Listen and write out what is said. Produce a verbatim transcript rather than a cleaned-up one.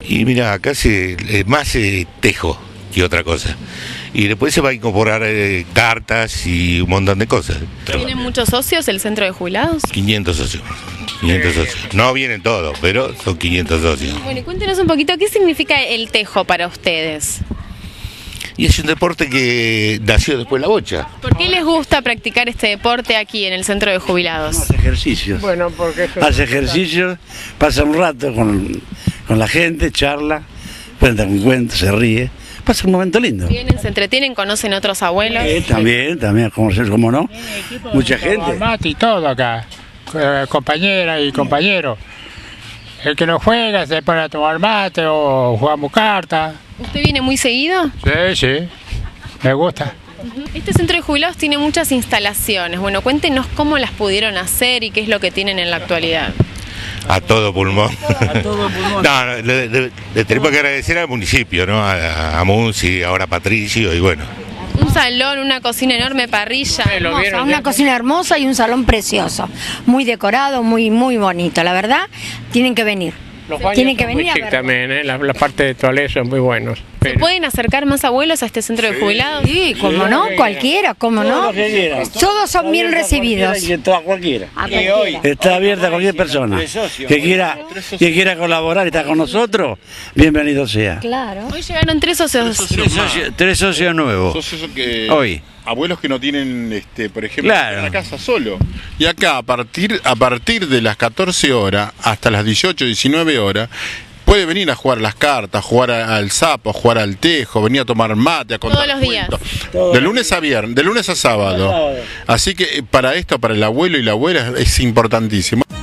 Y mira, acá se eh, más eh, tejo que otra cosa. Y después se va a incorporar eh, cartas y un montón de cosas. ¿Tienen muchos socios el centro de jubilados? quinientos socios. quinientos socios. No vienen todos, pero son quinientos socios. Bueno, y cuéntenos un poquito, ¿qué significa el tejo para ustedes? Y es un deporte que nació después de la bocha. ¿Por qué les gusta practicar este deporte aquí en el centro de jubilados? Hace ejercicios. Bueno, porque Hace ejercicios, pasa un rato con, con la gente, charla, cuenta un cuento, se ríe. Pasa un momento lindo. Vienen, se entretienen, conocen otros abuelos. Eh, también, también, como, como no. Mucha gente. mate y todo acá, eh, compañeras y compañeros. El que no juega se pone a tomar mate o jugamos cartas. ¿Usted viene muy seguido? Sí, sí, me gusta. Este centro de jubilados tiene muchas instalaciones. Bueno, cuéntenos cómo las pudieron hacer y qué es lo que tienen en la actualidad. A todo pulmón. A todo pulmón. No, no, le, le- le tenemos que agradecer al municipio, ¿no? A, a Munci, ahora a Patricio, y bueno. Un salón, una cocina enorme, parrilla. Hermosa, una cocina hermosa y un salón precioso, muy decorado, muy muy bonito, la verdad, tienen que venir. Los baños Tienen que son venir muy a chic ver. también, ¿eh? la, la parte de toalé son muy buenos. ¿Se pueden acercar más abuelos a este centro de jubilados? Sí, como no, cualquiera, como no. Todo lo que quiera. Todos son bien recibidos. Y entra cualquiera. A cualquiera. Está abierta a cualquier persona que quiera, que quiera colaborar y estar con nosotros, bienvenido sea. Claro. Hoy llegaron tres socios. Tres socios, tres socios nuevos. Socios que, Hoy. abuelos que no tienen, este, por ejemplo, Claro. la casa solo. Y acá, a partir, a partir de las catorce horas hasta las dieciocho, diecinueve horas, puede venir a jugar las cartas, jugar a- al sapo, jugar al tejo, venir a tomar mate, a contar Todos los días. cuentos. De lunes a viernes, de lunes a sábado. Así que eh, para esto, para el abuelo y la abuela, es importantísimo.